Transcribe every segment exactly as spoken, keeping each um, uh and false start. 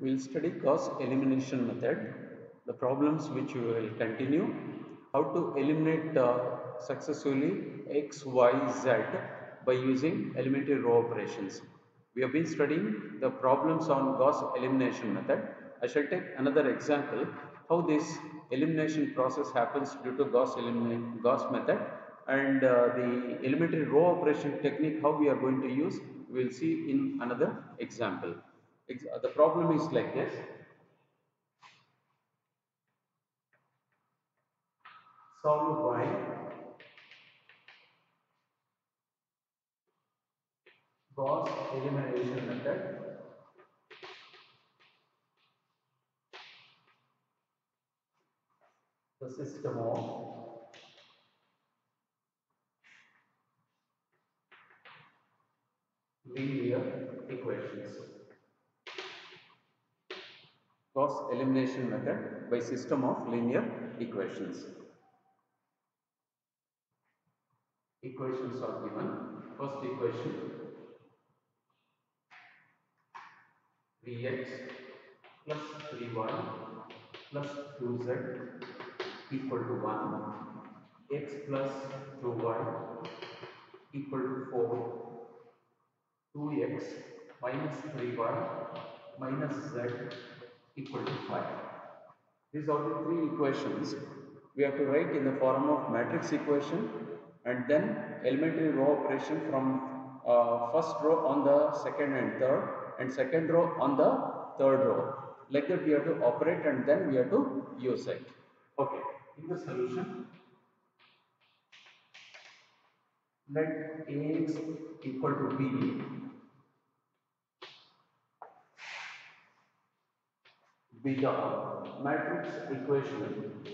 we will study Gauss elimination method, the problems which we will continue, how to eliminate uh, successfully x, y, z by using elementary row operations. We have been studying the problems on Gauss elimination method. I shall take another example how this elimination process happens due to Gauss eliminate Gauss method, and uh, the elementary row operation technique how we are going to use we will see in another example. Ex the problem is like this. Solved by Gauss elimination method. The system of linear equations. Gauss elimination method by system of linear equations. Equations are given. First equation three x plus three y plus two z equal to one, x plus two y equal to four, two x minus three y minus z equal to five. These are the three equations we have to write in the form of matrix equation and then elementary row operation from uh, first row on the second and third and second row on the third row. Like that we have to operate and then we have to use it. Okay, in the solution, let Ax equal to B be the matrix equation.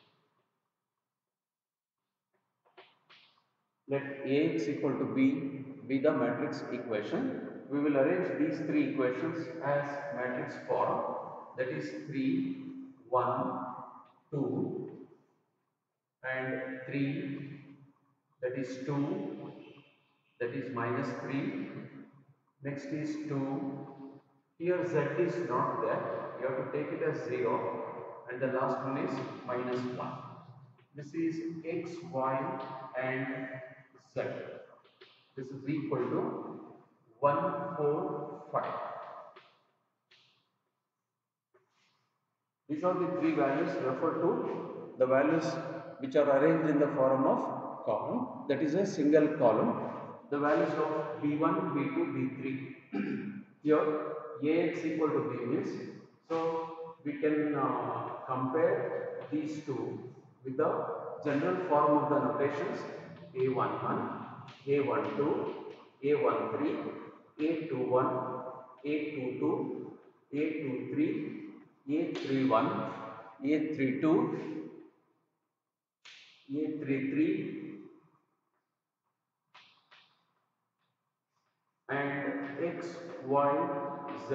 Let Ax equal to B be the matrix equation. We will arrange these three equations as matrix form, that is three, one, two and three, that is two, that is minus three, next is two, here z is not there, you have to take it as zero and the last one is minus one. This is x, y and z. This is equal to one, four, five. These are the three values refer to the values which are arranged in the form of column, that is a single column. The values of B one, B two, B three. Here Ax equal to B means, so we can uh, compare these two with the general form of the notations A eleven, A twelve, A thirteen, A twenty-one, A twenty-two, A twenty-three, A thirty-one, A thirty-two, A thirty-three and x, y, z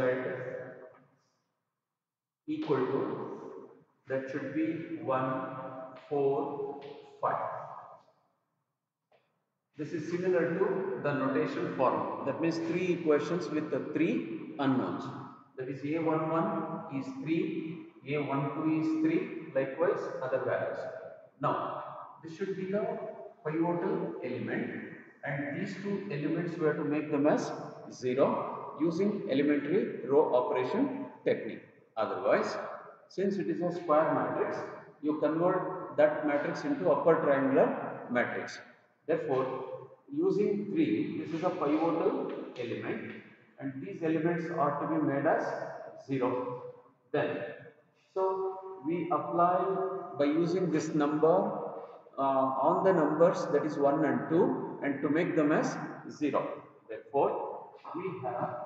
equal to, that should be one, four, five. This is similar to the notation form. That means three equations with the three unknowns. That is A eleven is three, A twelve is three, likewise other values. Now, this should be the pivotal element and these two elements we have to make them as zero using elementary row operation technique. Otherwise, since it is a square matrix, you convert that matrix into upper triangular matrix. Therefore, using three, this is a pivotal element and these elements are to be made as zero. Then, so we apply by using this number uh, on the numbers, that is one and two, and to make them as zero. Therefore, we have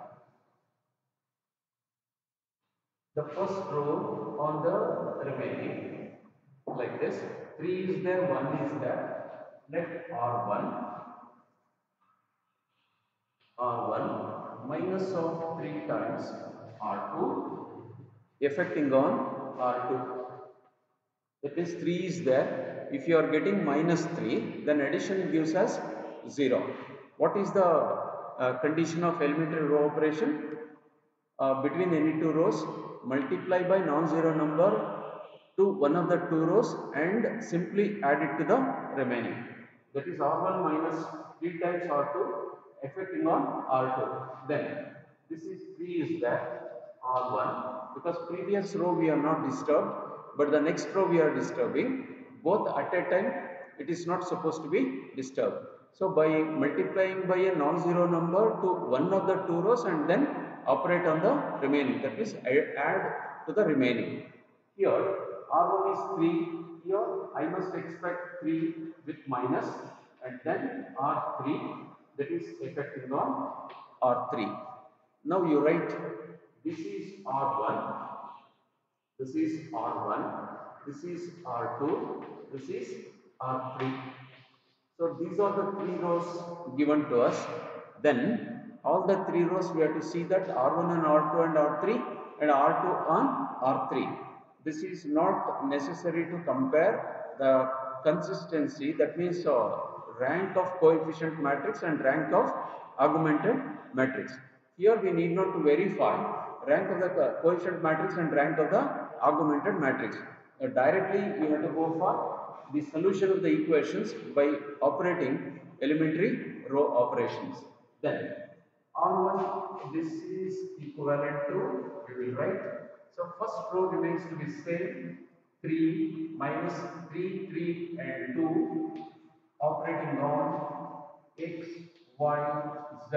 the first row on the remaining like this. three is there, one is there. Let R one, R one minus of three times R two affecting on R two. That means three is there. If you are getting minus three, then addition gives us zero. What is the uh, condition of elementary row operation? uh, between any two rows, multiply by non-zero number to one of the two rows and simply add it to the remaining. That is R one minus three times R two affecting on R two. Then this is three is there, R one, because previous row we are not disturbed, but the next row we are disturbing. Both at a time it is not supposed to be disturbed. So by multiplying by a non-zero number to one of the two rows and then operate on the remaining, that means add to the remaining. Here R one is three, here I must expect three with minus and then R three, that is affecting on R three. Now you write this is R one, this is R one, this is R two, this is R three. So these are the three rows given to us. Then all the three rows we have to see that R one and R two and R three and R two on R three. This is not necessary to compare the consistency, that means uh, rank of coefficient matrix and rank of augmented matrix. Here we need not to verify rank of the coefficient matrix and rank of the augmented matrix. Uh, directly you have to go for the solution of the equations by operating elementary row operations. Then R one, this is equivalent to, we will write. So first row remains to be same, three minus three, three and two, operating on x, y, z,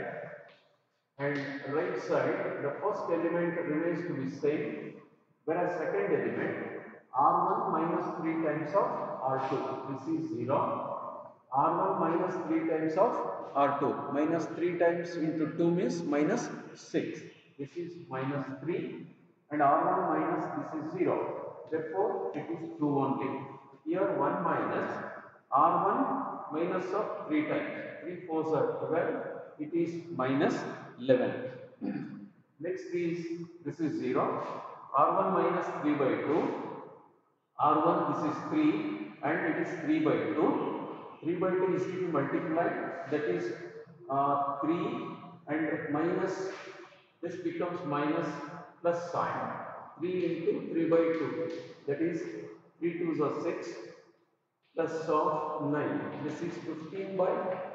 and right side the first element remains to be same, whereas second element R one minus three times of R two, this is zero. R one minus three times of R two, minus three times into two means minus six, this is minus three, and R one minus this is zero, therefore it is two only. Here one minus R one minus of three times, three fours are twelve, it is minus eleven. Next is, this is zero, R one minus three by two, R one this is three and it is three by two. three by two is to be multiplied, that is uh, three and minus, this becomes minus plus sign. three into three by two, that is three twos are six plus of nine. This is fifteen by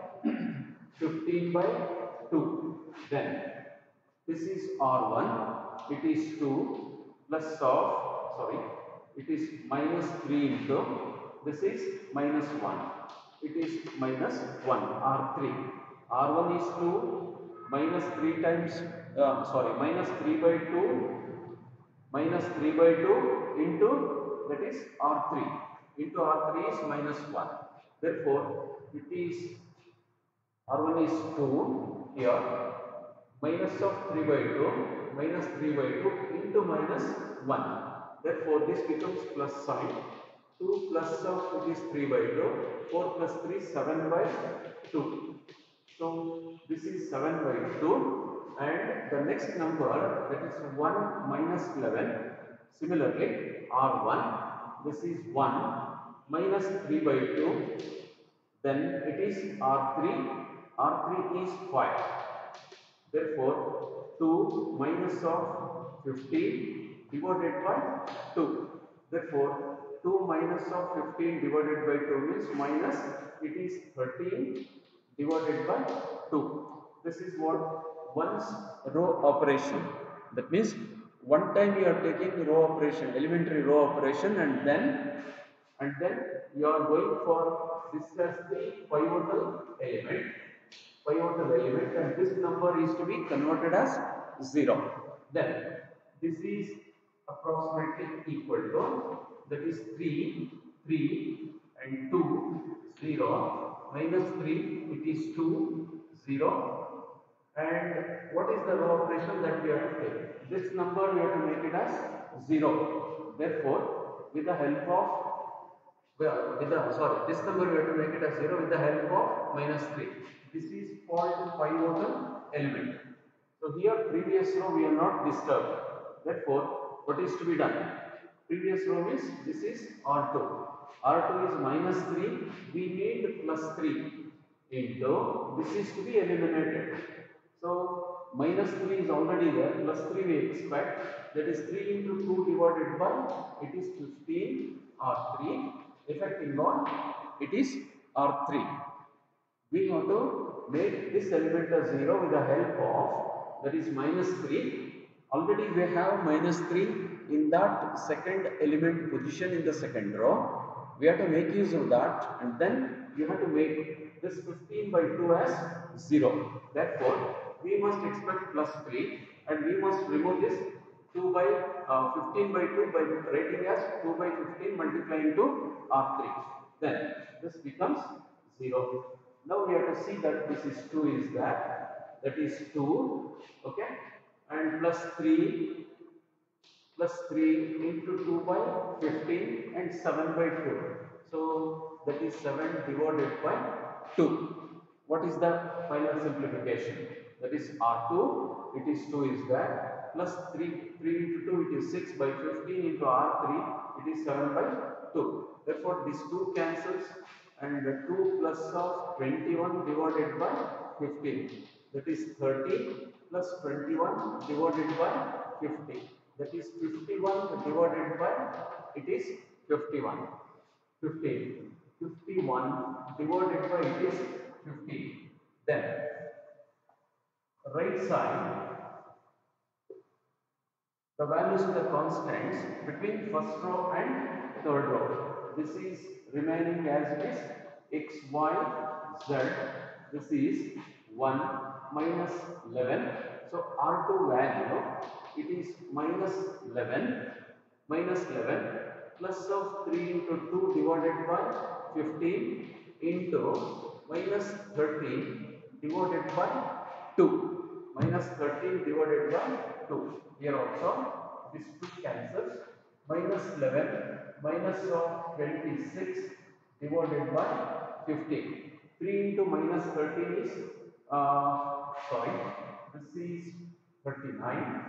fifteen by two. Then this is R one, it is two plus of, sorry, it is minus three into, this is minus one, it is minus one, R three. R one is two, minus three times, uh, sorry, minus three by two, minus three by two into, that is R three, into R three is minus one. Therefore, it is R one is two here, minus of three by two, minus three by two into minus one. Therefore, this becomes plus sign. two plus of it is three by two, four plus three, seven by two. So, this is seven by two, and the next number, that is one minus eleven. Similarly, R one, this is one minus three by two, then it is R three, R three is five. Therefore, two minus of fifteen divided by two. Therefore, two minus of fifteen divided by two means minus, it is thirteen divided by two. This is what one's row operation. That means one time you are taking row operation, elementary row operation, and then and then you are going for this as the pivotal element, pivotal element, and this number is to be converted as zero. Then this is approximately equal to, that is three, three and two, zero, minus three, it is two, zero, and what is the row operation that we have to take? This number we have to make it as zero. Therefore, with the help of, well, with the, sorry, this number we have to make it as zero with the help of minus three. This is called pivotal element. So here previous row we are not disturbed. Therefore, what is to be done? Previous row means this is R two. R two is minus three. We need plus three into, this is to be eliminated. So minus three is already there, plus three we expect, that is three into two divided by, it is fifteen R three, effect involved, it is R three. We have to make this element as zero with the help of, that is minus three. Already we have minus three in that second element position in the second row. We have to make use of that, and then you have to make this fifteen by two as zero. Therefore, we must expect plus three, and we must remove this two by uh, fifteen by two by writing as two by fifteen multiplying into R three. Then this becomes zero. Now we have to see that this is two is that, that is two, okay, and plus three, plus three into two by fifteen and seven by two. So that is seven divided by two. What is the final simplification? That is R two, it is two is that, plus three, three into two, it is six by fifteen into R three, it is seven by two. Therefore, this two cancels, and the two plus of twenty-one divided by fifteen, that is thirty, plus twenty-one divided by fifty, that is fifty-one divided by, it is fifty-one, fifteen, fifty-one divided by, it is fifteen. Then right side, the values of the constants between first row and third row. This is remaining as it is x, y, z. This is one minus eleven. So R two value, it is minus eleven, minus eleven plus of three into two divided by fifteen into minus thirteen divided by two, minus thirteen divided by two. Here also this two cancels, minus eleven minus of twenty-six divided by fifteen. three into minus thirteen is, uh, sorry, this is thirty-nine.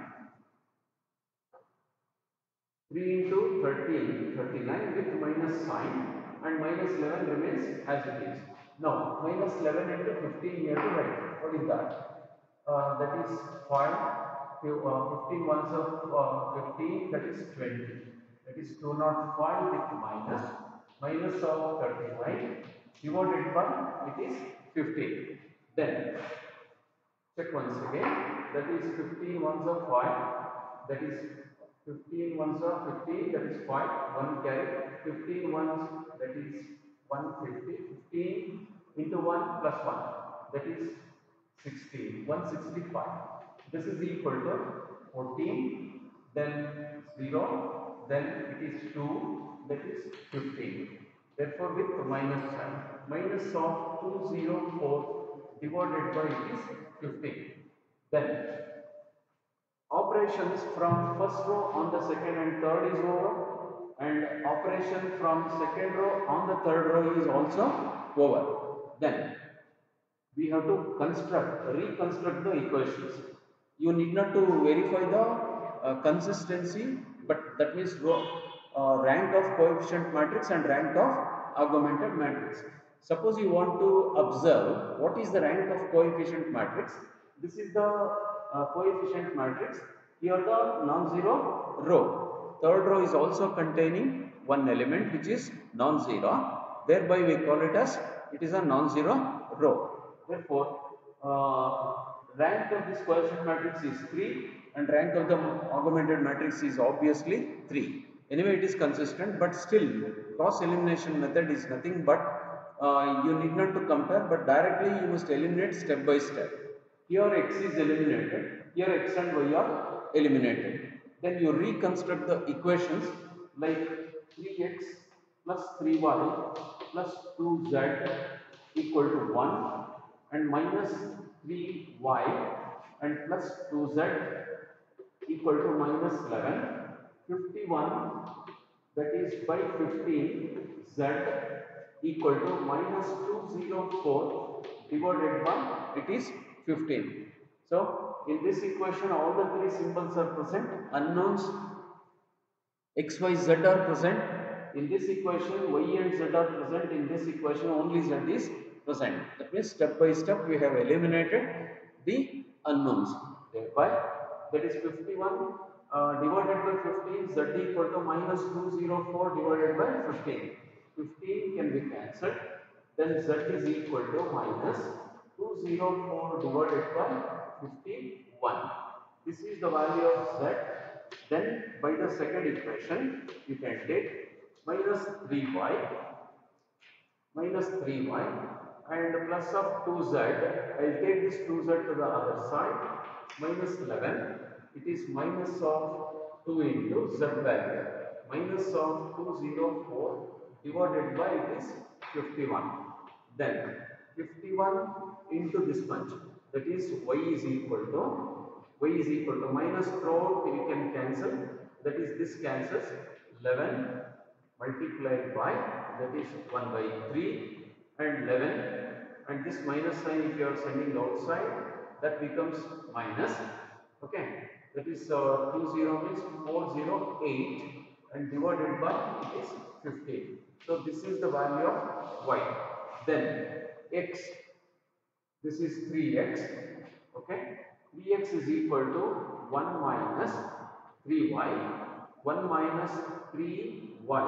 three into thirteen, thirty-nine with minus sign, and minus eleven remains as it is. Now, minus eleven into fifteen here to write. What is that? Uh, that is five, uh, fifteen ones of uh, fifteen, that is twenty. That is two hundred five with minus, minus of thirty-nine divided by, it is fifteen. Then, check once again, that is fifteen ones of five, that is fifteen ones of fifteen, that is five, one carry, fifteen ones, that is one hundred fifty, fifteen into one plus one, that is sixteen, one hundred sixty-five. This is equal to fourteen, then zero, then it is two, that is fifteen. Therefore, with minus sign, minus of two hundred four divided by, it is fifteen. Then operations from first row on the second and third is over, and operation from second row on the third row is also over. Then we have to construct, reconstruct the equations. You need not to verify the uh, consistency, but that means row, uh, rank of coefficient matrix and rank of augmented matrix. Suppose you want to observe what is the rank of coefficient matrix. This is the uh, coefficient matrix. Here the non-zero row. Third row is also containing one element which is non-zero. Thereby we call it as, it is a non-zero row. Therefore, uh, rank of this coefficient matrix is three, and rank of the augmented matrix is obviously three. Anyway, it is consistent, but still cross elimination method is nothing but uh, you need not to compare, but directly you must eliminate step by step. Here x is eliminated, here x and y are eliminated. Then you reconstruct the equations like three x plus three y plus two z equal to one, and minus three y and plus two z equal to minus eleven, fifty-one, that is by fifteen, z equal to minus two hundred four divided by, it is fifteen. So, in this equation all the three symbols are present, unknowns x, y, z are present. In this equation y and z are present, in this equation only z is present. That means step by step we have eliminated the unknowns. Thereby, that is fifty-one uh, divided by fifteen, z equal to minus two hundred four divided by fifteen. fifteen can be cancelled. Then z is equal to minus two hundred four divided by fifty-one. This is the value of z. Then by the second equation, you can take minus three y minus three y and plus of two z. I will take this two z to the other side. Minus eleven. It is minus of two into z value. Minus of two hundred four divided by it is fifty-one. Then fifty-one into this much. That is y is equal to y is equal to minus throughout we can cancel. That is this cancels eleven multiplied by that is one by three and eleven, and this minus sign if you are sending outside that becomes minus. Okay, that is uh, two zero means four hundred eight and divided by it is fifteen. So this is the value of y. Then x, this is three x. Okay, three x is equal to one minus three y, one minus three y,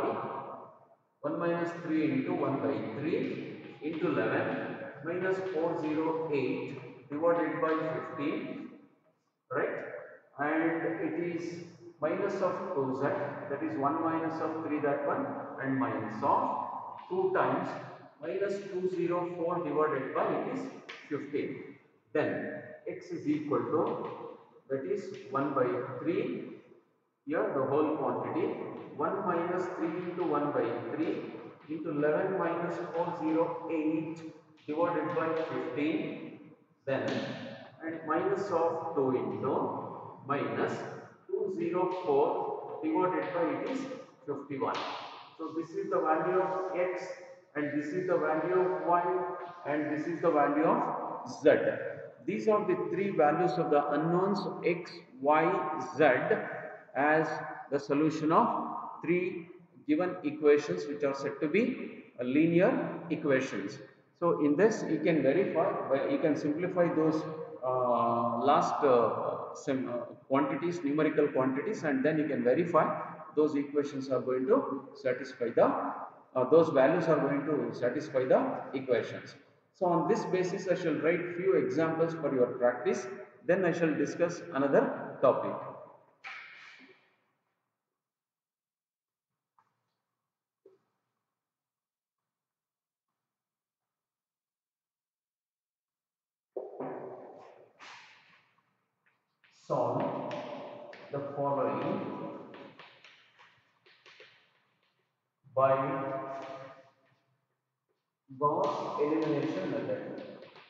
one minus three into one by three into eleven minus four hundred eight divided by fifteen, right? And it is minus of two z, that is one minus of three, that one, and minus of two times minus two hundred four divided by it is fifteen. Then x is equal to, that is one by three, here the whole quantity, one minus three into one by three into eleven minus four hundred eight divided by fifteen, then and minus of two into minus two hundred four divided by it is fifty-one. So this is the value of x and this is the value of y and this is the value of z. These are the three values of the unknowns x, y, z as the solution of three given equations which are said to be linear equations. So in this you can verify, you can simplify those uh, last uh, some, uh, quantities, numerical quantities, and then you can verify those equations are going to satisfy the, uh, those values are going to satisfy the equations. So on this basis I shall write few examples for your practice, then I shall discuss another topic. Solve the following by Gauss elimination method.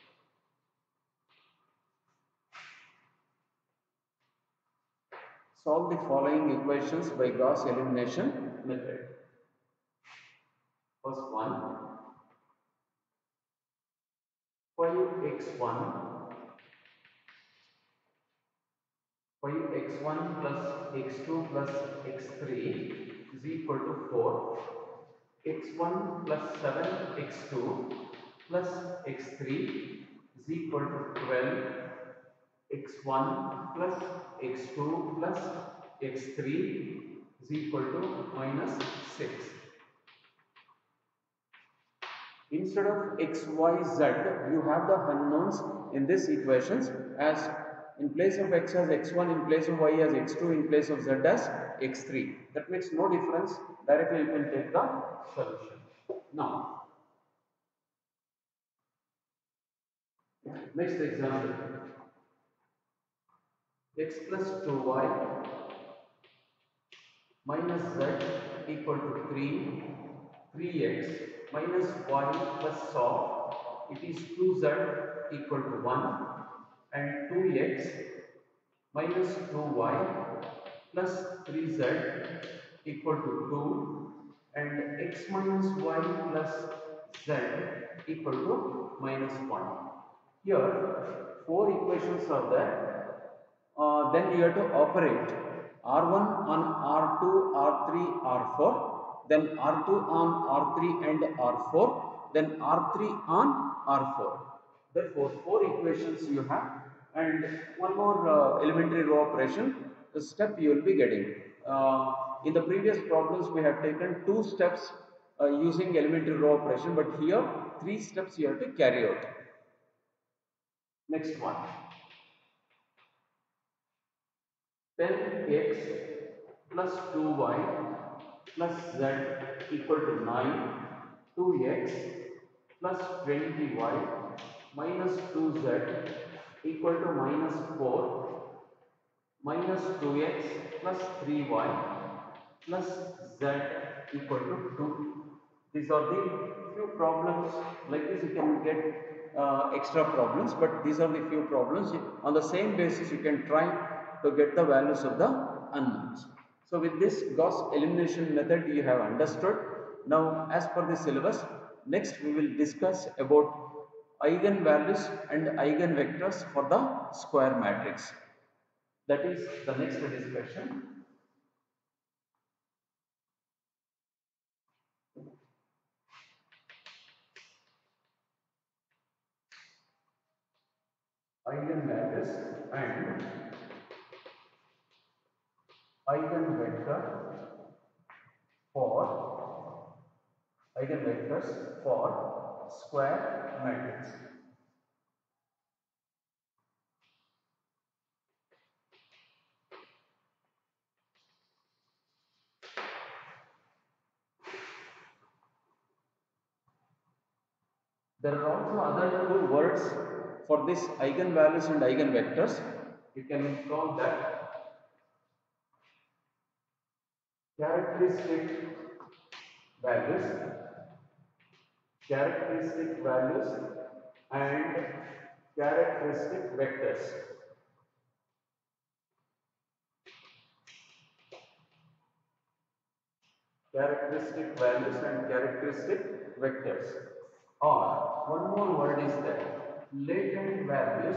Solve the following equations by Gauss elimination method. First one, five x one, five x one plus x two plus x three is equal to four. x one plus seven x two plus x three is equal to twelve. x one plus x two plus x three is equal to minus six. Instead of x, y, z, you have the unknowns in these equations as in place of x as x one, in place of y as x two, in place of z as x three. That makes no difference. Directly you can take the solution. Now, next example. X plus two y minus z equal to three, three x minus y plus of, it is two z equal to one, and two x minus two y plus three z equal to two, and x minus y plus z equal to minus one. Here four equations are there. Uh, then you have to operate R one on R two, R three, R four, then R two on R three and R four, then R three on R four. Therefore, four equations you have. And one more uh, elementary row operation the step you will be getting. Uh, in the previous problems we have taken two steps uh, using elementary row operation, but here three steps you have to carry out. Next one, ten x plus two y plus z equal to nine, two x plus twenty y minus two z equal to minus four, minus two x plus three y plus z equal to two. These are the few problems. Like this you can get uh, extra problems, but these are the few problems. On the same basis you can try to get the values of the unknowns. So with this Gauss elimination method you have understood. Now as per the syllabus, next we will discuss about eigenvalues and eigenvectors for the square matrix. That is the next discussion. Eigenvalues and eigenvector for eigenvectors for square matrix. There are also other two words for this eigenvalues and eigenvectors. You can call that characteristic values, characteristic values and characteristic vectors. Characteristic values and characteristic vectors. Or one more word is that latent values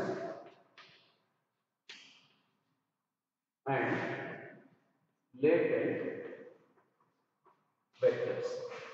and latent vectors.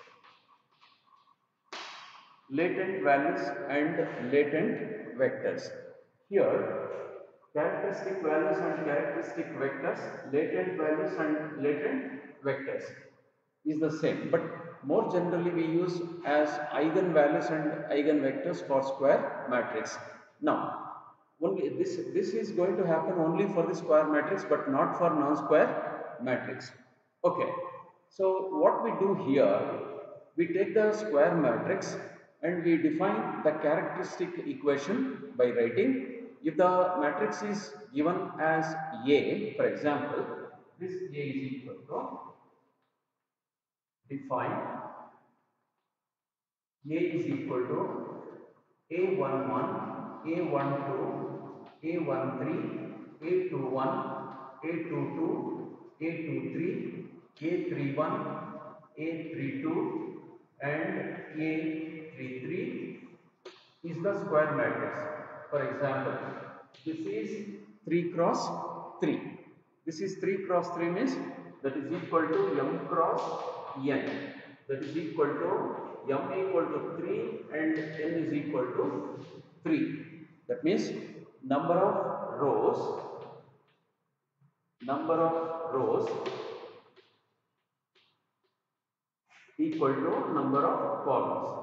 Latent values and latent vectors. Here, characteristic values and characteristic vectors, latent values and latent vectors is the same, but more generally we use as eigenvalues and eigenvectors for square matrix. Now, only this this is going to happen only for the square matrix, but not for non-square matrix. Okay, so what we do here, we take the square matrix and we define the characteristic equation by writing. If the matrix is given as A, for example, this A is equal to, define A is equal to A eleven, A twelve, A thirteen, A twenty-one, A twenty-two, A twenty-three, A thirty-one, A thirty-two and A thirty-three is the square matrix. For example, this is three cross three. This is three cross three means that is equal to m cross n. That is equal to m equal to three and n is equal to three. That means number of rows, number of rows equal to number of columns.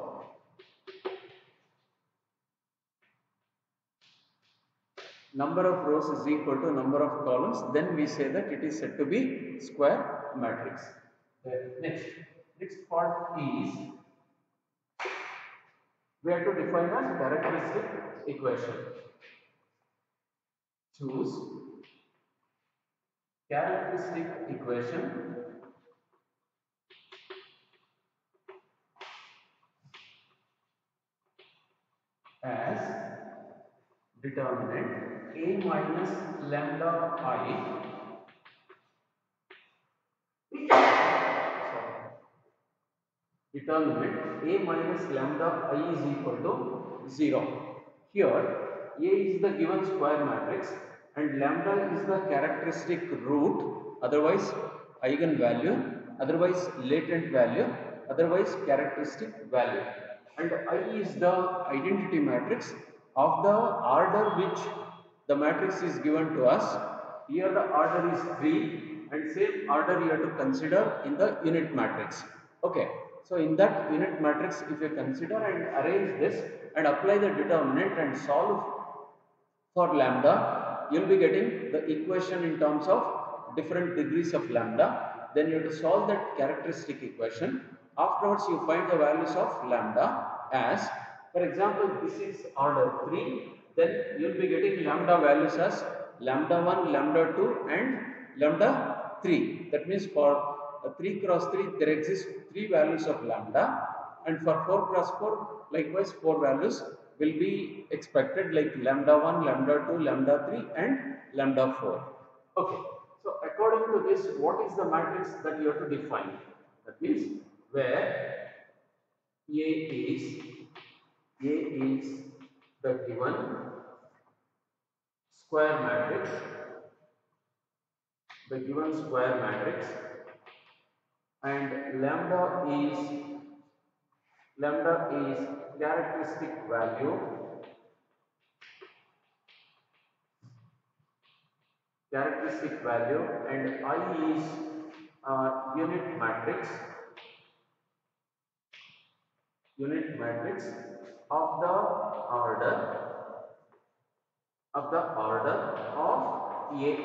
Number of rows is equal to number of columns, then we say that it is said to be square matrix. Uh, next, next part is we have to define a characteristic equation. Choose characteristic equation as determinant A minus lambda I determinant A minus lambda I is equal to zero. Here A is the given square matrix and lambda is the characteristic root, otherwise eigenvalue, otherwise latent value, otherwise characteristic value, and I is the identity matrix of the order which the matrix is given to us. Here the order is three, and same order you have to consider in the unit matrix. Okay, so in that unit matrix, if you consider and arrange this and apply the determinant and solve for lambda, you will be getting the equation in terms of different degrees of lambda. Then you have to solve that characteristic equation. Afterwards, you find the values of lambda as, for example, this is order three, then you will be getting lambda values as lambda one, lambda two and lambda three. That means for uh, three cross three, there exist three values of lambda, and for four cross four, likewise four values will be expected, like lambda one, lambda two, lambda three and lambda four. Okay, so according to this, what is the matrix that you have to define? That means where A is A is the given square matrix, the given square matrix, and lambda is lambda is characteristic value, characteristic value, and I is uh, unit matrix, unit matrix of the order of the order of A,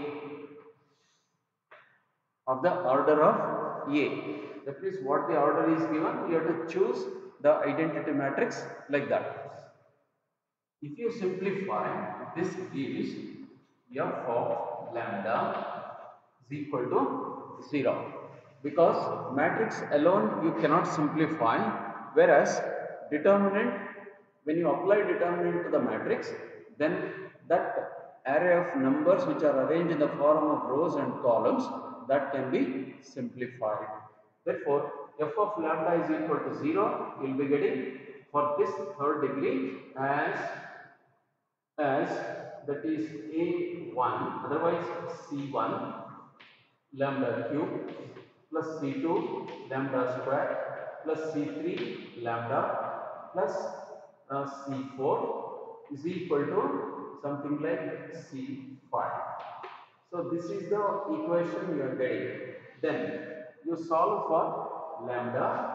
of the order of A. That means what the order is given, you have to choose the identity matrix like that. If you simplify, this gives f of lambda is equal to zero, because matrix alone you cannot simplify, whereas determinant, when you apply determinant to the matrix, then that array of numbers which are arranged in the form of rows and columns, that can be simplified. Therefore, f of lambda is equal to zero, you will be getting for this third degree as as that is A one, otherwise C one lambda cube plus C two lambda square plus C three lambda plus uh, C four is equal to something like C five. So this is the equation you are getting. Then you solve for lambda.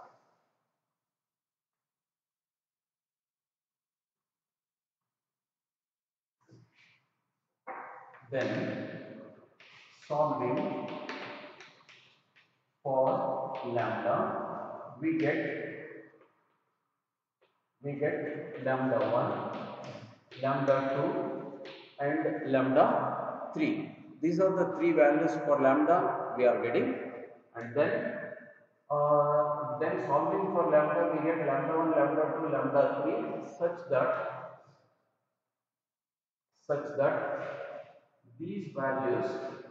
Then solving for lambda, we get we get lambda one, lambda two and lambda three. These are the three values for lambda we are getting, and then uh, then solving for lambda, we get lambda one, lambda two, lambda three, such that such that these values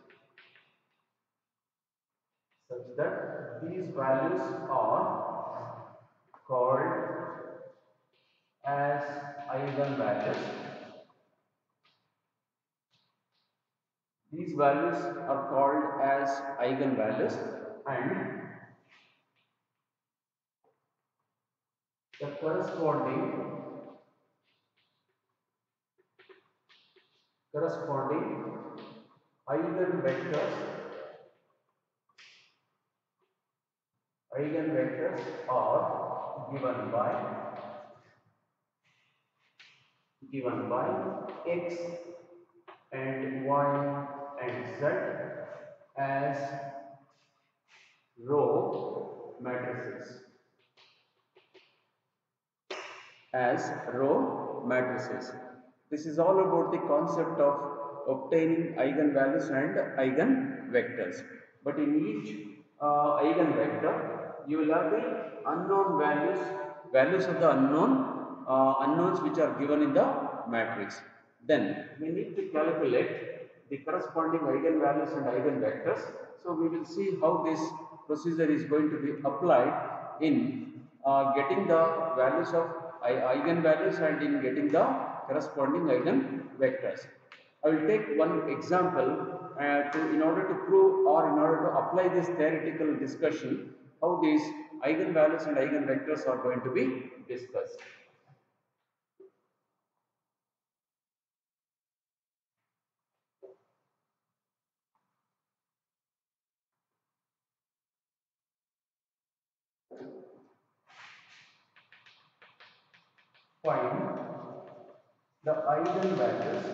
such that these values are called as eigenvalues. These values are called as eigenvalues, and the corresponding corresponding eigenvectors eigenvectors are given by given by x and y and z as row matrices, as row matrices. This is all about the concept of obtaining eigenvalues and eigenvectors. But in each uh, eigenvector, you will have the unknown values, values of the unknown uh, unknowns which are given in the matrix. Then we need to calculate the corresponding eigenvalues and eigenvectors. So we will see how this procedure is going to be applied in uh, getting the values of eigenvalues and in getting the corresponding eigenvectors. I will take one example uh, to, in order to prove or in order to apply this theoretical discussion, how these eigenvalues and eigenvectors are going to be discussed. Find the eigenvalues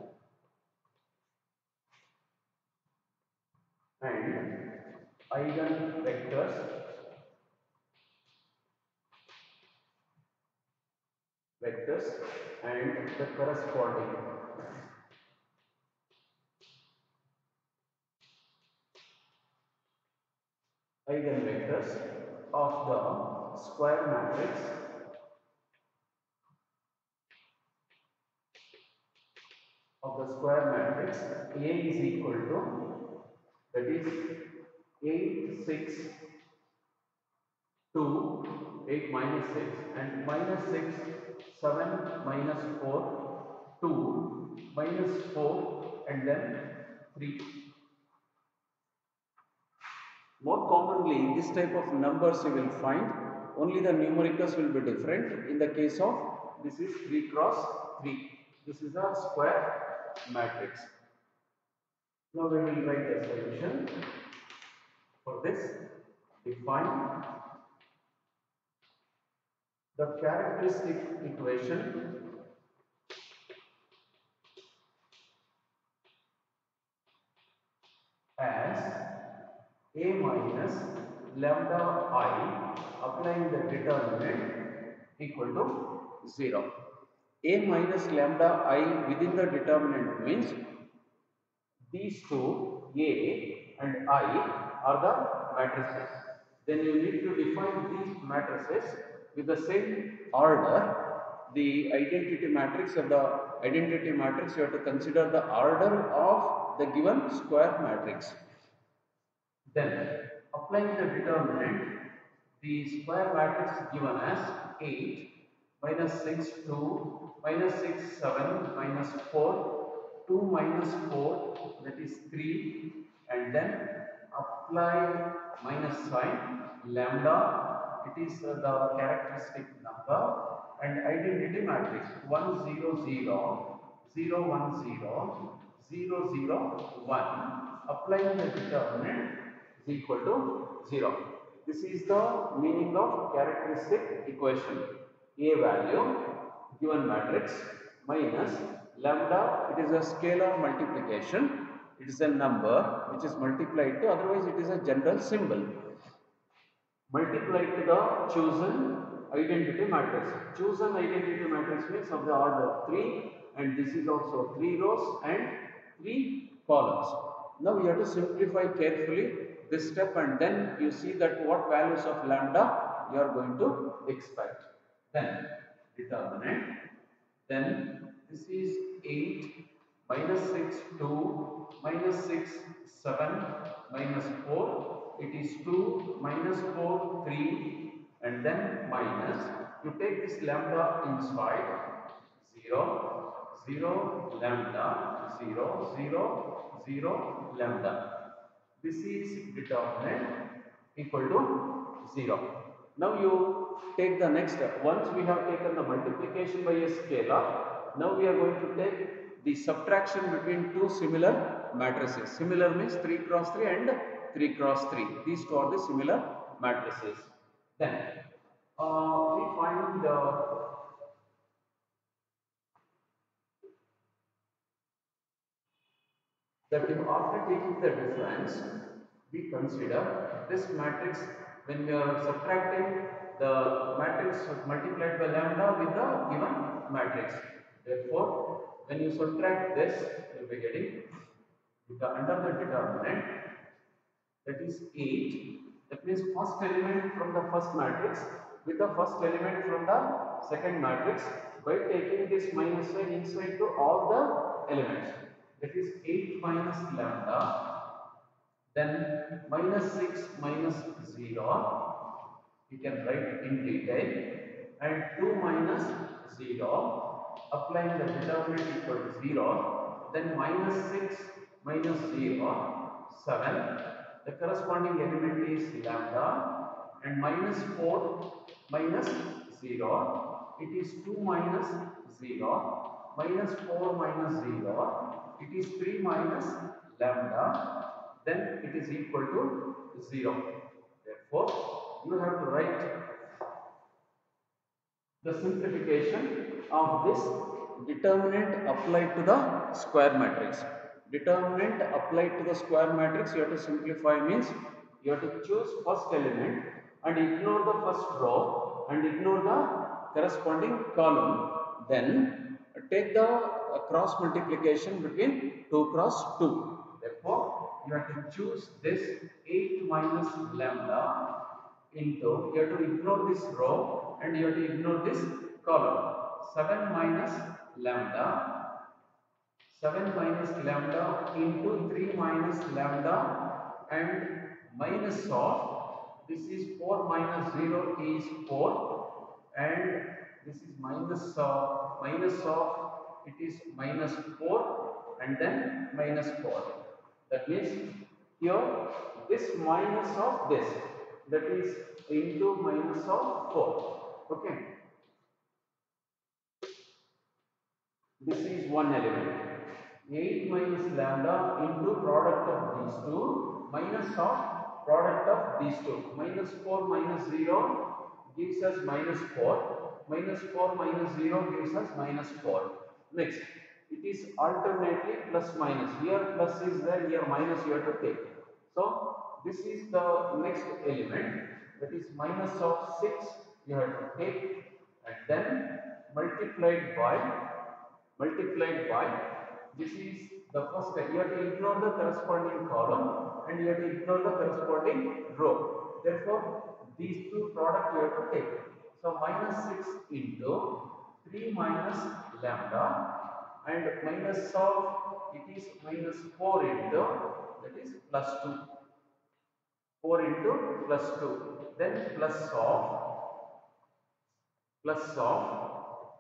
and eigenvectors vectors and the corresponding eigenvectors of the square matrix of the square matrix A is equal to, that is eight, six, two, eight minus six, and minus six, seven minus four, two, minus four, and then three. More commonly, this type of numbers you will find, only the numericals will be different. In the case of, this is three cross three. This is a square matrix. Now we will write the solution. For this, define the characteristic equation as A minus lambda I, applying the determinant, equal to zero. A minus lambda I within the determinant means these two, A and I, are the matrices. Then you need to define these matrices with the same order. The identity matrix of the identity matrix, you have to consider the order of the given square matrix. Then, applying the determinant, the square matrix given as eight minus six, two, minus six, seven, minus four, two minus four, that is three, and then apply minus sign, lambda, it is uh, the characteristic number, and identity matrix one, zero, zero, zero, one, zero, zero, zero, one, applying the determinant is equal to zero. This is the meaning of characteristic equation. A value given matrix minus lambda, it is a scalar multiplication. It is a number which is multiplied to, otherwise it is a general symbol. Multiplied to the chosen identity matrix. Chosen identity matrix means of the order three, and this is also three rows and three columns. Now we have to simplify carefully this step, and then you see that what values of lambda you are going to expect. Then determinant, then this is eight minus six, two, minus six, seven, minus four, it is two, minus four, three, and then minus, you take this lambda inside, zero, zero, lambda, zero, zero, zero, lambda. This is determinant equal to zero. Now you take the next step. Once we have taken the multiplication by a scalar, now we are going to take the subtraction between two similar matrices. Similar means three cross three and three cross three. These two are the similar matrices. Then uh, we find the that if after taking the difference, we consider this matrix when we are subtracting the matrix multiplied by lambda with the given matrix. Therefore, when you subtract this, you will be getting the under the determinant, that is eight. That means first element from the first matrix with the first element from the second matrix by taking this minus sign inside to all the elements. That is eight minus lambda, then minus six minus zero, you can write in detail, and two minus zero, applying the determinant equal to zero, then minus six minus zero, seven, the corresponding element is lambda, and minus four minus zero, it is two minus zero, minus four minus zero, it is three minus lambda, then it is equal to zero. Therefore, you have to write the simplification of this determinant applied to the square matrix. Determinant applied to the square matrix, you have to simplify means you have to choose first element and ignore the first row and ignore the corresponding column. Then take the uh, cross multiplication between two cross two. Therefore, you have to choose this eight minus lambda into, you have to ignore this row and you have to ignore this column. seven minus lambda, seven minus lambda into three minus lambda and minus of, this is four minus zero is four and this is minus of, minus of, it is minus four and then minus four. That means here this minus of this, that is into minus of four. Okay, this is one element. eight minus lambda into product of these two minus of product of these two. Minus four minus zero gives us minus four. Minus four minus zero gives us minus four. Next, it is alternately plus minus. Here plus is there, here minus you have to take. So, this is the next element, that is minus of six you have to take and then multiplied by multiplied by, this is the first step. You have to ignore the corresponding column and you have to ignore the corresponding row. Therefore, these two product you have to take. So, minus six into three minus lambda and minus of, it is minus four into, that is plus two. four into plus two. Then plus of, plus of,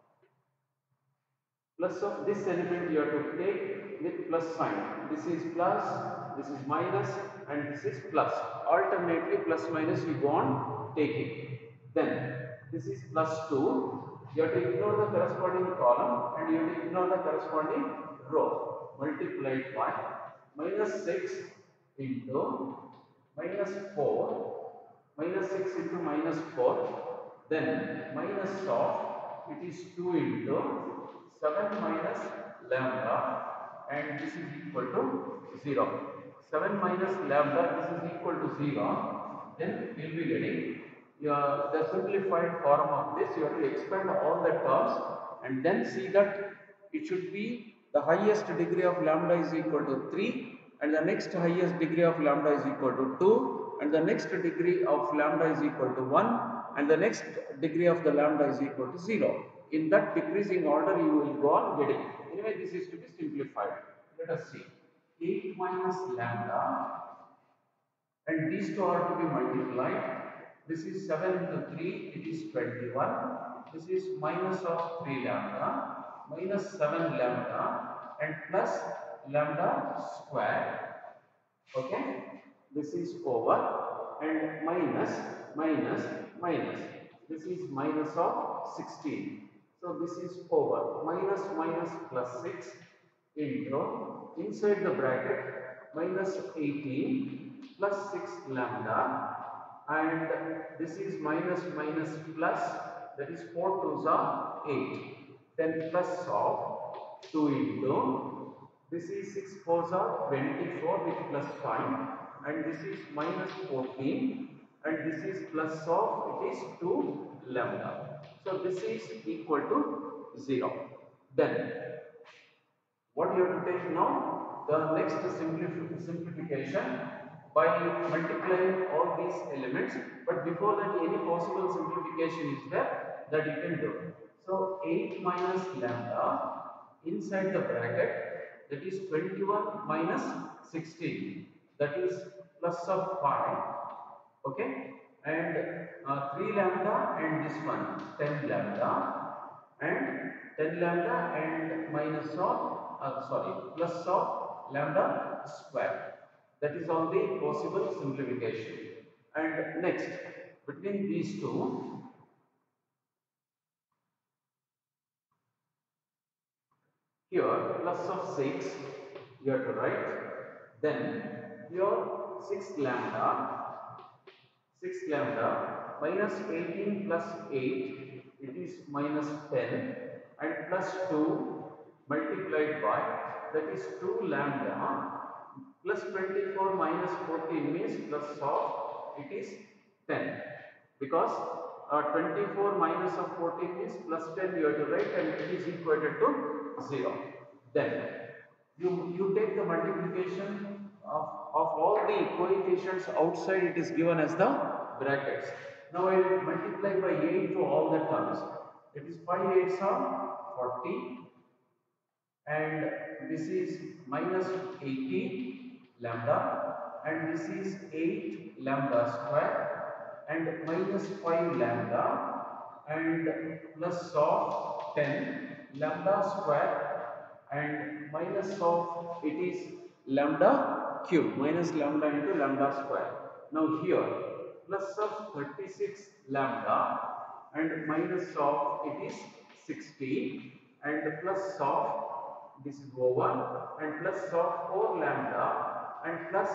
plus of this element you have to take with plus sign. This is plus, this is minus and this is plus. Alternately plus minus you go on taking. Then this is plus two. You have to ignore the corresponding column and you have to ignore the corresponding row. Multiplied by minus six into minus four. Minus six into minus four. Then minus of, it is two into seven minus lambda and this is equal to zero. seven minus lambda, this is equal to zero. Then we will be getting uh, the simplified form of this. You have to expand all the terms and then see that it should be the highest degree of lambda is equal to three and the next highest degree of lambda is equal to two and the next degree of lambda is equal to one and the next degree of the lambda is equal to zero. In that decreasing order you will go on getting. Anyway, this is to be simplified. Let us see. eight minus lambda and these two are to be multiplied. This is seven into three, it is twenty-one. This is minus of three lambda, minus seven lambda and plus lambda square. Okay, this is over and minus, minus, minus. This is minus of sixteen. So this is over. Minus, minus, plus six into, inside the bracket, minus eighteen plus six lambda and this is minus, minus, plus, that is four twos are eight. Then plus of two into, this is six fours are twenty-four with plus five and this is minus fourteen and this is plus of, it is two lambda. So this is equal to zero. Then what you have to take now? The next simplif simplification by multiplying all these elements, but before that any possible simplification is there that you can do. So eight minus lambda inside the bracket, that is twenty-one minus sixteen, that is plus of five, okay, and uh, three lambda and this one ten lambda and ten lambda and minus of uh, sorry plus of lambda square. That is all the possible simplification. And next, between these two, here plus of six you have to write. Then here six lambda, six lambda minus eighteen plus eight it is minus ten, and plus two multiplied by, that is two lambda, plus twenty-four minus fourteen means plus of, it is ten, because uh, twenty-four minus of fourteen means plus ten you have to write, and it is equated to zero. Then you, you take the multiplication of, of all the coefficients outside, it is given as the brackets. Now I will multiply by eight to all the terms. It is five eights are forty, and this is minus eighty lambda, and this is eight lambda square, and minus five lambda, and plus of ten lambda square, and minus of, it is lambda cube, minus lambda into lambda square. Now here plus of thirty-six lambda, and minus of, it is sixty, and plus of, this is over, and plus of four lambda, and plus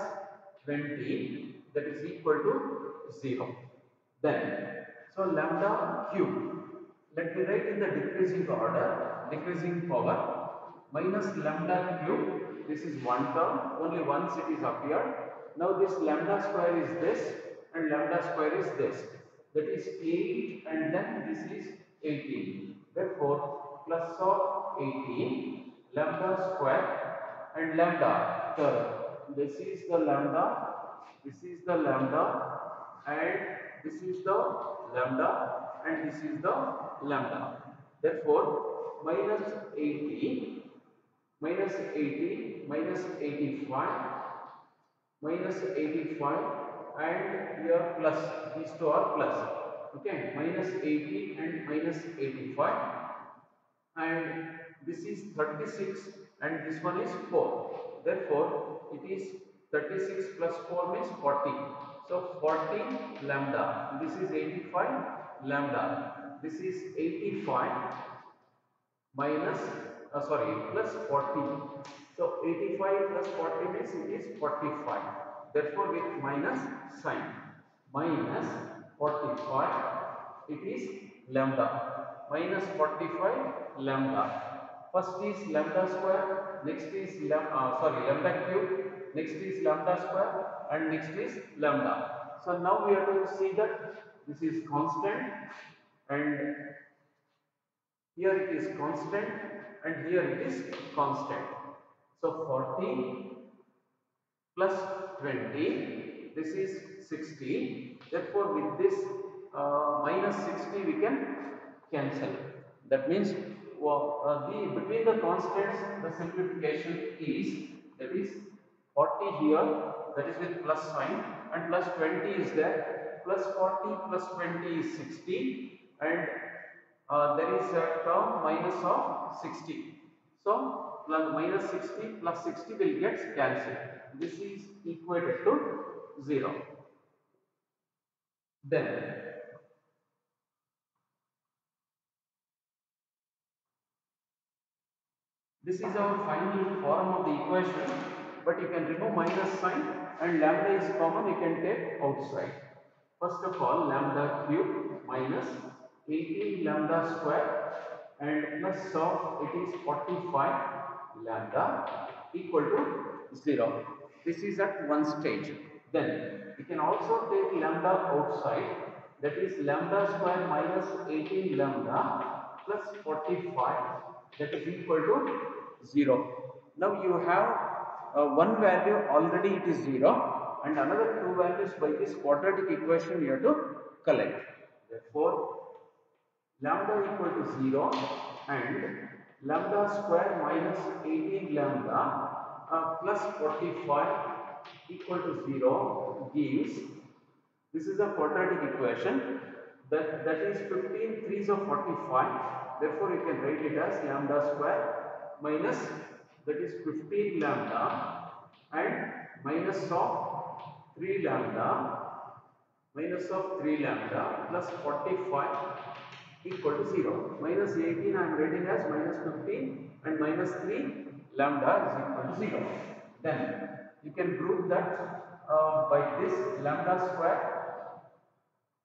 twenty, that is equal to zero. Then, so lambda cube, let me write in the decreasing order, decreasing power, minus lambda cube, this is one term, only once it is appeared. Now this lambda square is this, and lambda square is this, that is eight, and then this is eighteen. Therefore, plus of eighteen lambda square, and lambda term, this is the lambda, this is the lambda, and this is the lambda, and this is the lambda. Therefore, minus eighty, minus eighty, minus eighty-five, minus eighty-five, and here plus, these two are plus. Okay, minus eighty and minus eighty-five, and this is thirty-six, and this one is four. Therefore, it is thirty-six plus four means forty. So forty lambda, this is eighty-five lambda, this is eighty-five minus, uh, sorry, plus forty. So eighty-five plus forty means it is forty-five. Therefore, with minus sign, minus forty-five, it is lambda, minus forty-five lambda. First is lambda square, next is lam uh, sorry lambda cube, next is lambda square, and next is lambda. So now we are going to see that this is constant, and here it is constant, and here it is constant. So forty plus twenty, this is sixty. Therefore, with this uh, minus sixty we can cancel. That means well, uh, the between the constants the simplification is, that is forty here, that is with plus sign, and plus twenty is there, plus forty plus twenty is sixty, and uh, there is a term minus of sixty. So plus minus sixty plus sixty will get cancelled. This is equated to zero. Then this is our final form of the equation, but you can remove minus sign, and lambda is common, you can take outside. First of all, lambda cube minus eighteen lambda square, and plus of, it is forty-five lambda equal to zero. This is at one stage. Then we can also take lambda outside, that is lambda square minus eighteen lambda plus forty-five, that is equal to zero. Now you have uh, one value already, it is zero, and another two values by this quadratic equation you have to collect. Therefore, lambda equal to zero, and lambda square minus eighteen lambda uh, plus forty-five equal to zero gives, this is a quadratic equation, that, that is fifteen threes of forty-five. Therefore, you can write it as lambda square minus, that is fifteen lambda, and minus of three lambda, minus of three lambda plus forty-five equal to zero. Minus eighteen I am writing as minus fifteen, and minus three lambda is equal to zero. Then you can prove that uh, by this lambda square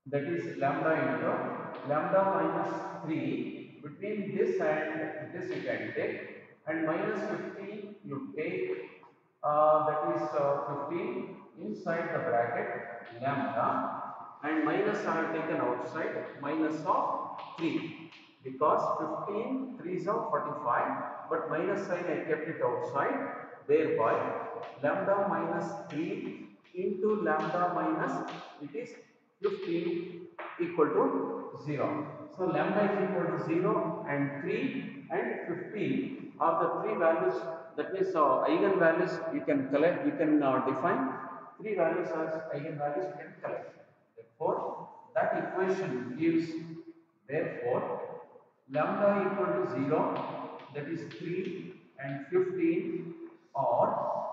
that is lambda into lambda minus three. Between this and this you can take, and minus fifteen you take, uh, that is uh, fifteen inside the bracket lambda, and minus I have taken outside, minus of three, because fifteen threes are forty-five, but minus sign I kept it outside, thereby lambda minus three into lambda minus, it is fifteen equal to zero. So lambda is equal to zero, and three and fifteen are the three values, that means uh, eigen values you can collect, you can uh, define three values as eigen values you can collect. Therefore, that equation gives, therefore, lambda equal to zero, that is three and fifteen, or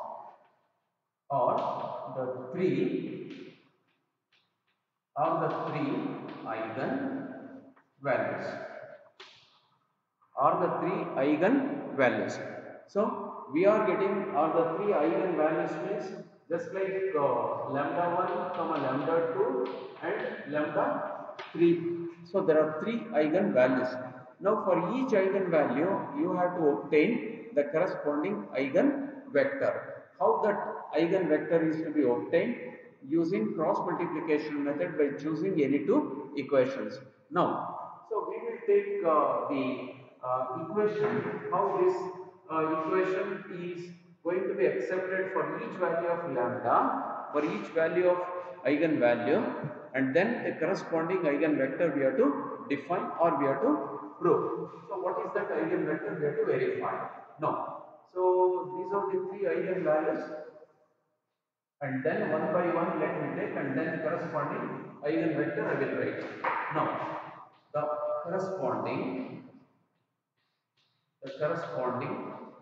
or the three are the three eigen values, are the three eigen values. So we are getting are the three eigen values means just like uh, lambda one comma lambda two and lambda three. So there are three eigen values. Now for each eigen value you have to obtain the corresponding eigen vector. How that eigen vector is to be obtained? Using cross multiplication method by choosing any two equations. Now, so we will take uh, the uh, equation, how this uh, equation is going to be accepted for each value of lambda, for each value of eigenvalue, and then the corresponding eigenvector we have to define or we have to prove. So what is that eigenvector we have to verify? Now, so these are the three eigenvalues, and then one by one let me take, and then corresponding eigenvector I will write. Now, the corresponding the corresponding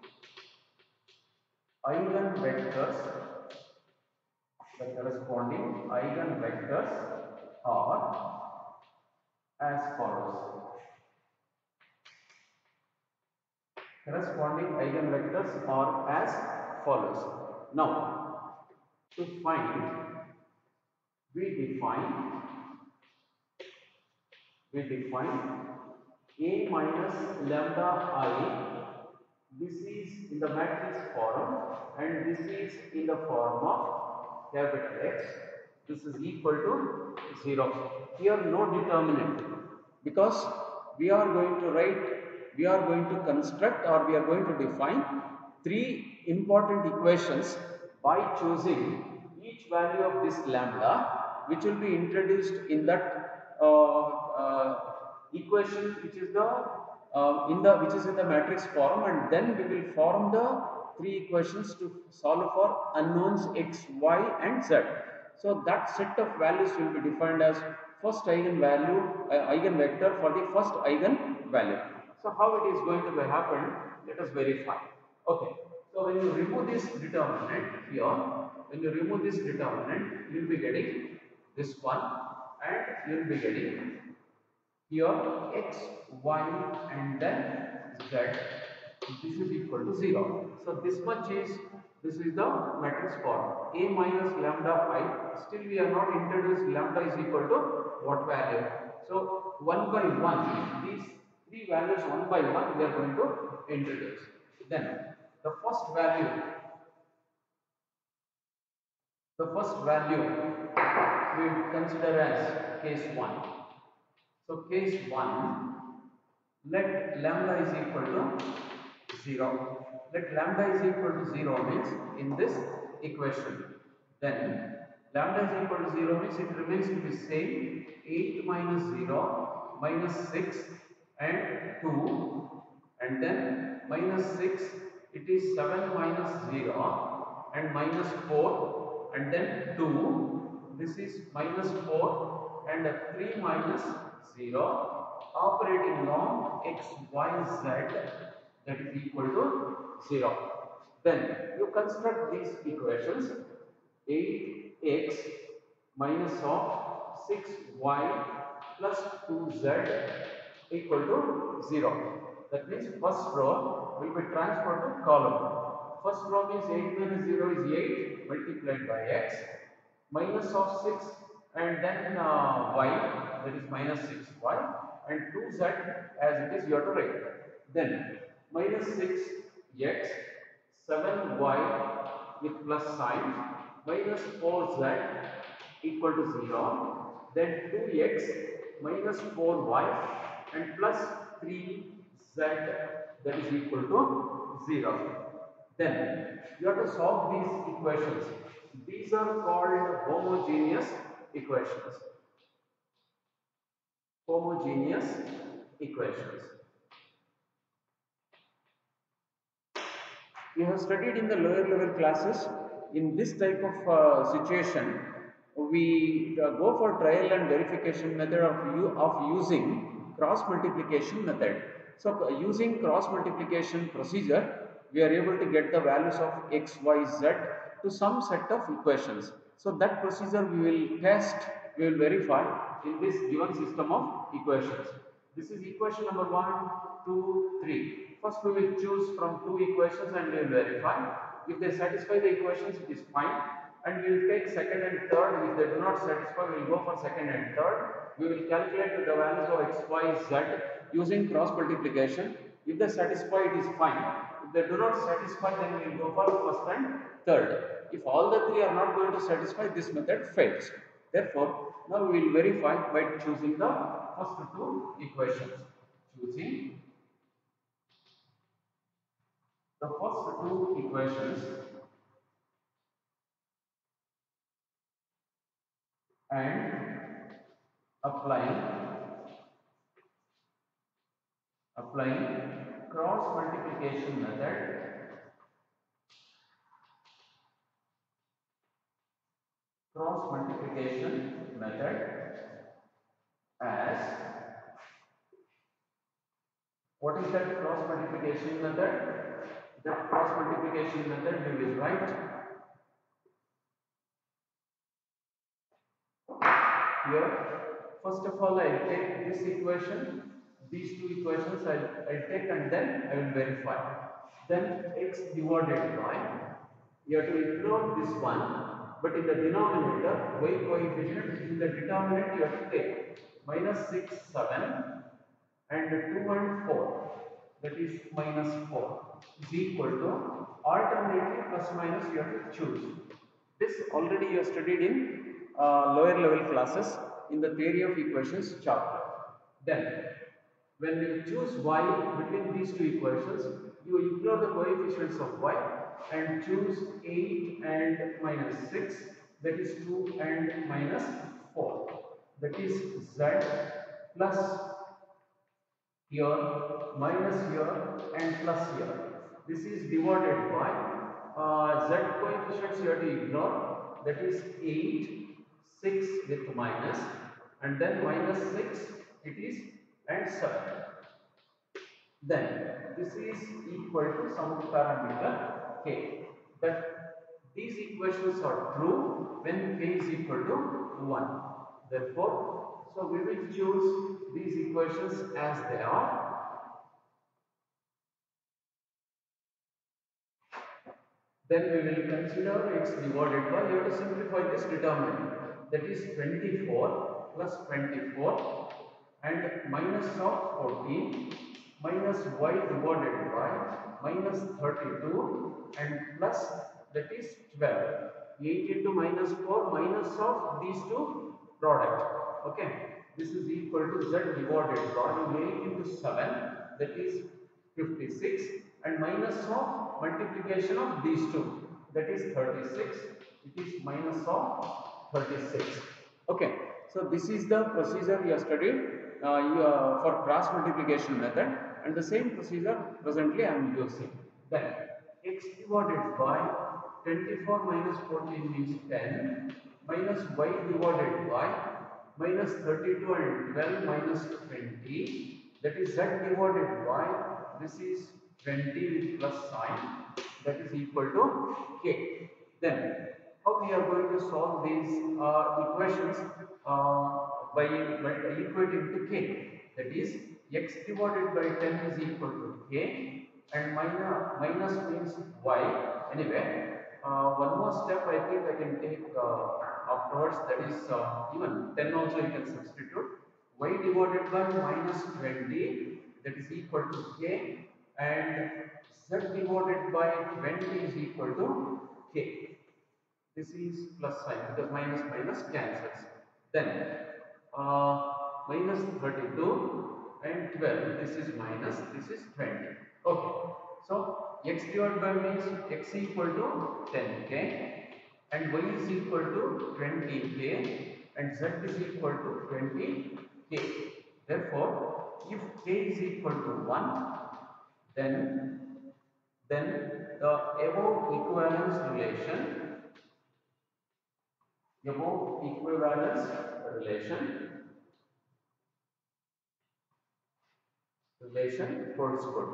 eigenvectors, the corresponding eigenvectors are as follows. Corresponding eigenvectors are as follows. Now, to find, we define we define A minus lambda I. This is in the matrix form, and this is in the form of capital X. This is equal to zero. Here no determinant, because we are going to write, we are going to construct, or we are going to define three important equations by choosing each value of this lambda, which will be introduced in that uh, uh, equation, which is the uh, in the which is in the matrix form, and then we will form the three equations to solve for unknowns x, y, and z. So that set of values will be defined as first eigenvalue, uh, eigenvector for the first eigenvalue. So how it is going to be happen? Let us verify. Okay. So when you remove this determinant here, when you remove this determinant, you will be getting this one, and you will be getting here x, y, and then z. This is equal to zero. So this much is, this is the matrix form. A minus lambda I. Still we are not introduced lambda is equal to what value. So one by one, these three values one by one we are going to introduce. Then the first value, the first value we consider as case one. So case one, let lambda is equal to zero. Let lambda is equal to zero means in this equation. Then lambda is equal to zero means it remains to be same, eight minus zero, minus six and two, and then minus six, it is seven minus zero and minus four, and then two, this is minus four, and three minus zero, operating on x, y, z, that is equal to zero. Then you construct these equations, eight x minus of six y plus two z equal to zero. That means first row will be transferred to column. First row means eight minus zero is eight multiplied by x, minus of six and then uh, y, that is minus six y, and two z as it is you have to write. Then minus six x, seven y with plus sign, minus four z equal to zero, then two x minus four y and plus three z, that is equal to zero. Then you have to solve these equations. These are called homogeneous equations. Homogeneous equations. You have studied in the lower level classes. In this type of uh, situation, we uh, go for trial and verification method of, you, of using cross multiplication method. So, uh, using cross multiplication procedure, we are able to get the values of x, y, z to some set of equations. So, that procedure we will test, we will verify in this given system of equations. This is equation number one, two, three. First we will choose from two equations and we will verify. If they satisfy the equations, it is fine. And we will take second and third. If they do not satisfy, we will go for second and third. We will calculate the values of x, y, z using cross multiplication. If they satisfy, it is fine. If they do not satisfy, then we will go for first and third. If all the three are not going to satisfy, this method fails. Therefore, now we will verify by choosing the first two equations. Choosing the first two equations and applying applying cross multiplication method cross multiplication method as what is that cross multiplication method? That cross multiplication method we will write here. First of all, I will take this equation, these two equations I will take and then I will verify. Then x divided by, you have to ignore this one, but in the denominator, y coefficient, in the denominator you have to take minus six, seven and two and four, that is minus four is equal to alternately plus minus you have to choose. This already you have studied in uh, lower level classes in the theory of equations chapter. Then when you choose y between these two equations, you ignore the coefficients of y and choose eight and minus six, that is two and minus four, that is z plus here, minus here and plus here. This is divided by uh, z coefficients you have to ignore, that is eight, six with minus and then minus six it is and seven. Then this is equal to some parameter k. That these equations are true when k is equal to one. Therefore, so we will use these equations as they are. Then we will consider x divided by, you have to simplify this determinant, that is twenty-four plus twenty-four and minus of fourteen minus y divided by minus thirty-two and plus, that is twelve. eight into minus four minus of these two product. Okay, this is equal to z divided by eight into seven, that is fifty-six and minus of multiplication of these two, that is thirty-six. It is minus of thirty-six. Okay, so this is the procedure we have studied uh, you, uh, for cross multiplication method, and the same procedure presently I am using. Then x divided by twenty-four minus fourteen means ten, minus y divided by minus thirty-two and twelve minus twenty, that is z divided by, this is twenty with plus sign, that is equal to k. Then how we are going to solve these uh, equations uh, by, by equating to k, that is x divided by ten is equal to k and minus, minus means y. Anyway, uh, one more step I think I can take uh, afterwards, that is uh, even ten also you can substitute. Y divided by minus twenty, that is equal to k, and z divided by twenty is equal to k. This is plus sign because minus minus cancels. Then uh, minus thirty-two and twelve, this is minus, this is twenty. Okay, so x divided by means x equal to ten k and y is equal to twenty k and z is equal to twenty k. Therefore, if k is equal to one, then then the above equivalence relation above equivalence relation relation holds good.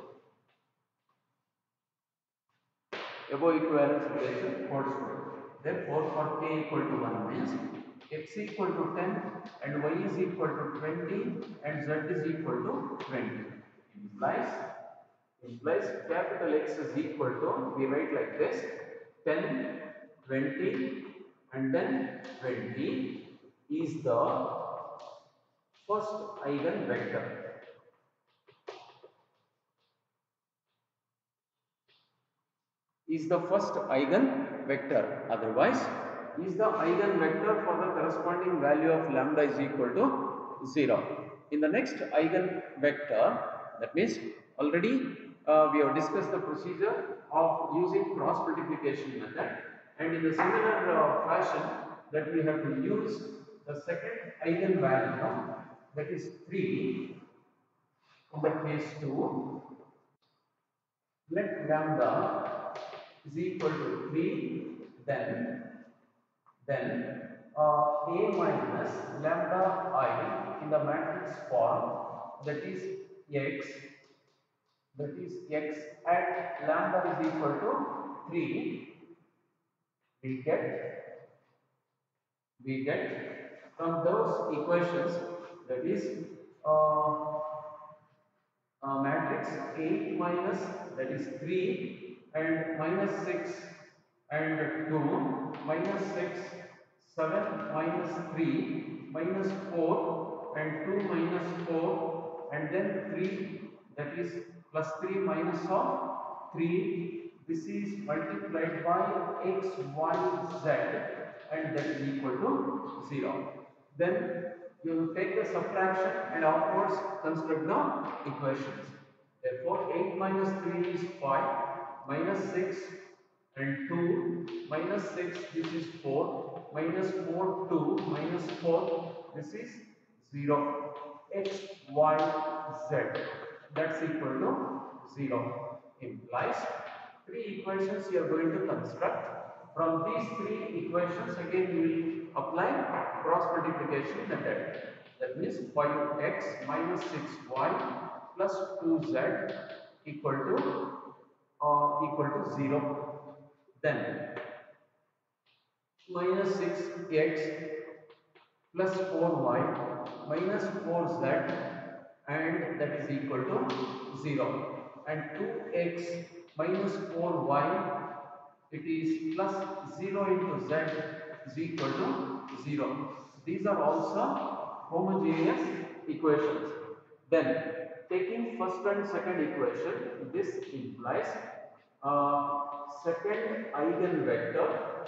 Above equivalence relation holds good. Therefore, for k equal to one means x equal to ten and y is equal to twenty and z is equal to twenty. Implies implies capital X is equal to, we write like this, ten, twenty and then twenty is the first eigenvector. Is the first eigenvector, otherwise is the eigenvector for the corresponding value of lambda is equal to zero. In the next eigenvector, that means already uh, we have discussed the procedure of using cross multiplication method, and in the similar uh, fashion that we have to use the second eigenvalue, that is three. In the case two, let lambda is equal to three, then then uh, A minus lambda I in the matrix form, that is x, that is x at lambda is equal to three, we get we get from those equations, that is uh, uh, matrix eight minus, that is three, and minus six and two, minus six, seven minus three, minus four and two minus four, and then three, that is plus three minus of three. This is multiplied by x, y, z, and that is equal to zero. Then you will take the subtraction and afterwards construct the equations. Therefore, eight minus three is five, minus six and two, minus six, this is four, minus four, two, minus four, this is zero. X, y, z, that's equal to zero. Implies three equations you are going to construct. From these three equations, again we will apply cross multiplication method. That means five x minus six y plus two z equal to uh, equal to zero. Then minus six x plus four y minus four z, and that is equal to zero. And two x minus four y, it is plus zero into z is equal to zero. These are also homogeneous equations. Then taking first and second equation, this implies uh, second eigenvector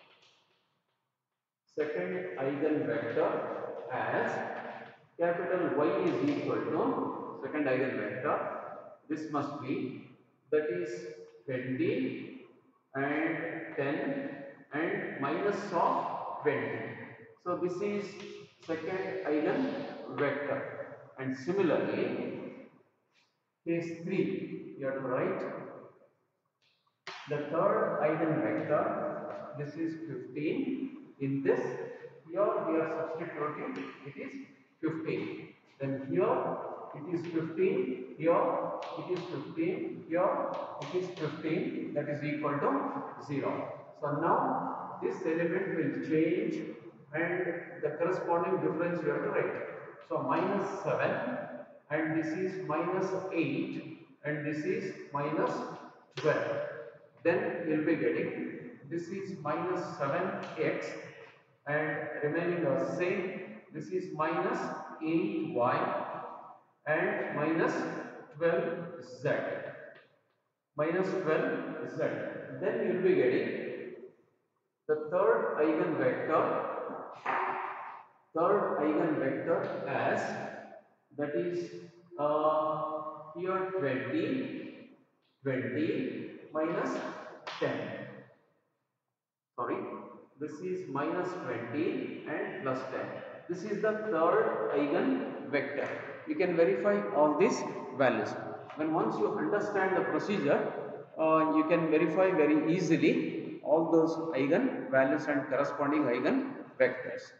second eigenvector as capital Y is equal to second eigenvector. This must be, that is twenty and ten and minus of twenty. So this is second eigenvector. And similarly, case three, you have to write the third eigenvector. This is fifteen. In this, here we are substituting, it is fifteen. Then here it is fifteen, here it is fifteen, here it is fifteen, that is equal to zero. So now this element will change and the corresponding difference you have to write. So minus seven, and this is minus eight, and this is minus twelve. Then you will be getting, this is minus seven x and remaining the same. This is minus eight y and minus twelve z. Minus twelve z. Then you will be getting the third eigenvector. Third eigenvector as that is uh, here twenty, twenty minus ten. Sorry, this is minus twenty and plus ten. This is the third eigenvector. You can verify all these values. When once you understand the procedure, uh, you can verify very easily all those eigen values and corresponding eigen vectors.